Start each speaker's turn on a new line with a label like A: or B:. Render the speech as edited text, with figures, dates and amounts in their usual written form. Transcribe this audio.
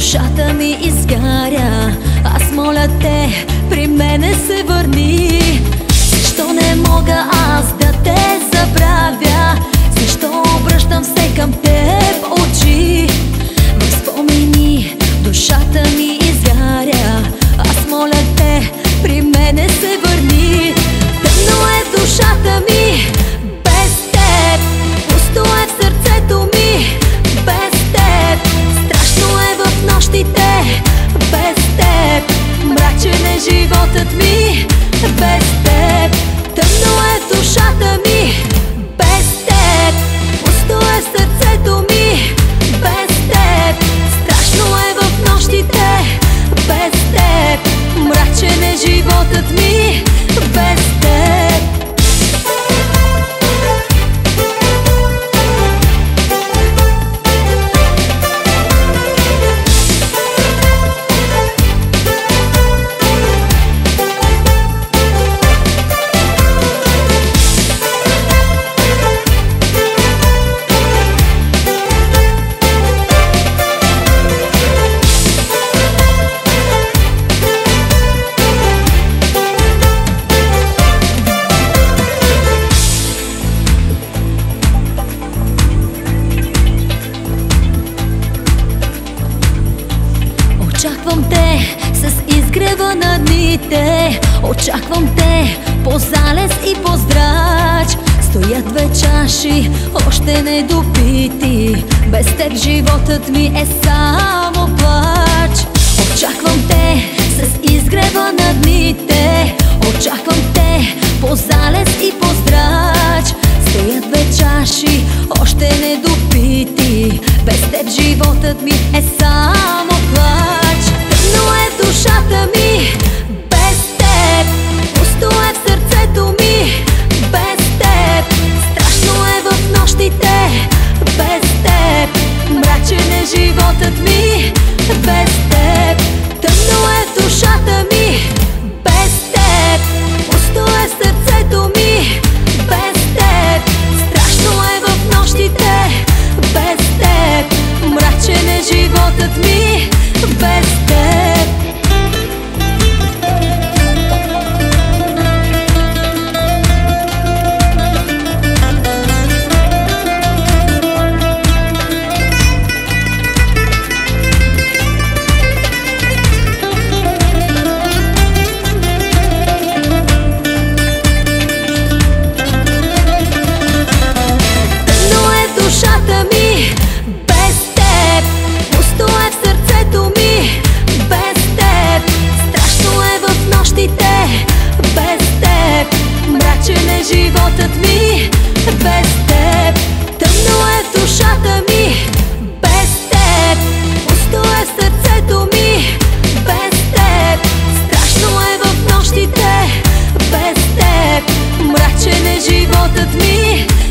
A: душата ми изгаря. Аз моля те, при мене се върни. Защо не мога аз да те забравя? Защо обръщам се към теб очи? В спомени душата ми изгаря. Аз моля те, при мене се върни. Тъмно е душата ми без теб, пусто е в сърцето ми без теб, страшно е в нощите без теб, мрачен е животът ми без теб. Тъмно е душата ми без теб, пусто е в сърцето ми без теб, страшно е в нощите без теб, мрачен е животът ми без теб. Очаквам те с изгрева на дните, очаквам те по залез и по здрач. Стоят две чаши, още не допити, без теб животът ми е само плач. Очаквам те с изгрева на дните, очаквам те по залез и по здрач. Стоят две чаши, още не допити, без теб животът ми е само плач. Тъмно е душата ми без теб, пусто е в сърцето ми без теб, страшно е в нощите без теб, мрачен е животът ми без теб. Тъмно е душата ми без теб, пусто е в сърцето ми без теб, страшно е в нощите без теб, мрачен е животът ми без теб. Душата ми без теб, пусто е в сърцето ми без теб, страшно е в нощите без теб, мрачен е животът ми без теб. Тъмно е душата ми без теб, пусто е в сърцето ми без теб, страшно е в нощите без теб, мрачен е животът ми